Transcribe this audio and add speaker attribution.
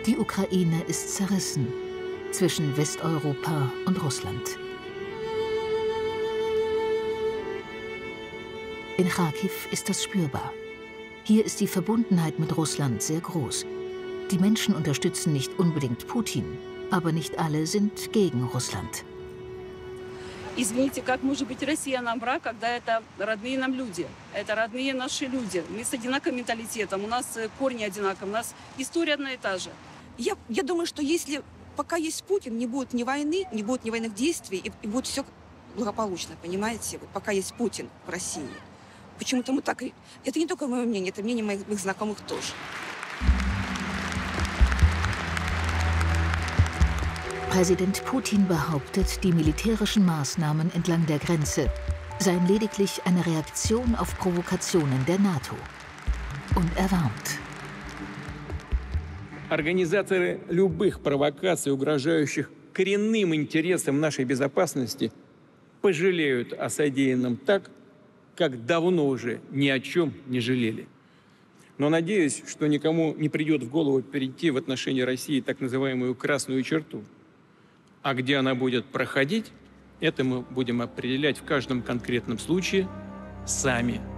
Speaker 1: Die Ukraine ist zerrissen zwischen Westeuropa und Russland. In Charkiw ist das spürbar. Hier ist die Verbundenheit mit Russland sehr groß. Die Menschen unterstützen nicht unbedingt Putin, aber nicht alle sind gegen Russland.
Speaker 2: Извините, как может быть Россия нам враг, когда это родные нам люди, это родные наши люди. Мы с одинаковым менталитетом, у нас корни одинаковые, у нас история одна и та же.
Speaker 3: Я думаю, что если пока есть Путин, не будет ни войны, не будет ни военных действий, и будет все благополучно, понимаете? Вот пока есть Путин в России. Почему-то мы так... Это не только мое мнение, это мнение моих знакомых тоже.
Speaker 1: Präsident Putin behauptet, die militärischen Maßnahmen entlang der Grenze seien lediglich eine Reaktion auf Provokationen der NATO. Und er warnt.
Speaker 4: Организаторы любых провокаций, угрожающих коренным интересам нашей безопасности, пожалеют о содеянном так, как давно уже ни о чем не жалели. Но надеюсь, что никому не придет в голову перейти в отношении России так называемую красную черту. А где она будет проходить, это мы будем определять в каждом конкретном случае сами.